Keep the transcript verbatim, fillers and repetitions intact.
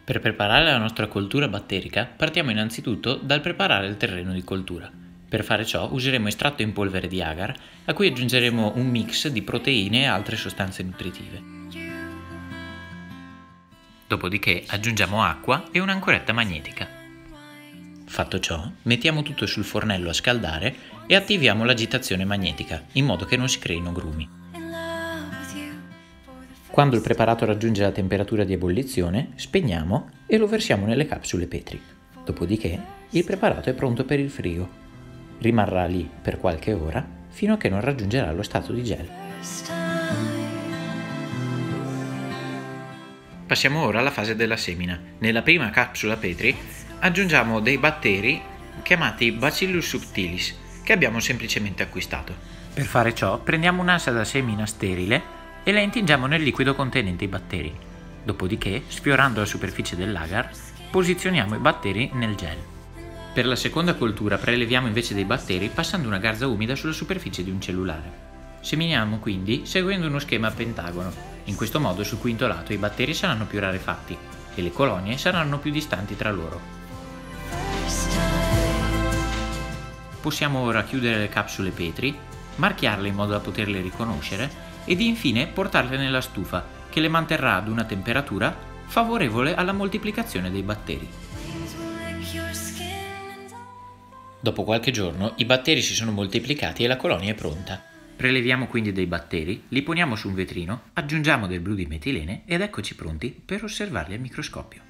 Per preparare la nostra coltura batterica partiamo innanzitutto dal preparare il terreno di coltura. Per fare ciò useremo estratto in polvere di agar, a cui aggiungeremo un mix di proteine e altre sostanze nutritive. Dopodiché aggiungiamo acqua e un'ancoretta magnetica. Fatto ciò, mettiamo tutto sul fornello a scaldare e attiviamo l'agitazione magnetica, in modo che non si creino grumi. Quando il preparato raggiunge la temperatura di ebollizione, spegniamo e lo versiamo nelle capsule Petri. Dopodiché, il preparato è pronto per il frigo. Rimarrà lì per qualche ora, fino a che non raggiungerà lo stato di gel. Passiamo ora alla fase della semina. Nella prima capsula Petri aggiungiamo dei batteri chiamati Bacillus subtilis, che abbiamo semplicemente acquistato. Per fare ciò, prendiamo un'asa da semina sterile e la intingiamo nel liquido contenente i batteri. Dopodiché, sfiorando la superficie dell'agar, posizioniamo i batteri nel gel. Per la seconda coltura preleviamo invece dei batteri passando una garza umida sulla superficie di un cellulare. Seminiamo quindi seguendo uno schema a pentagono. In questo modo sul quinto lato i batteri saranno più rarefatti e le colonie saranno più distanti tra loro. Possiamo ora chiudere le capsule Petri, marchiarle in modo da poterle riconoscere ed infine portarle nella stufa, che le manterrà ad una temperatura favorevole alla moltiplicazione dei batteri. Dopo qualche giorno i batteri si sono moltiplicati e la colonia è pronta. Preleviamo quindi dei batteri, li poniamo su un vetrino, aggiungiamo del blu di metilene ed eccoci pronti per osservarli al microscopio.